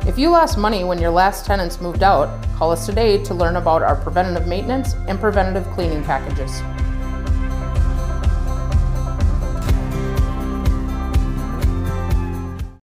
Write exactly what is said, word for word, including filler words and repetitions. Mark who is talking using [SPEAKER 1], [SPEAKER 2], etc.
[SPEAKER 1] If you lost money when your last tenants moved out, call us today to learn about our preventative maintenance and preventative cleaning packages.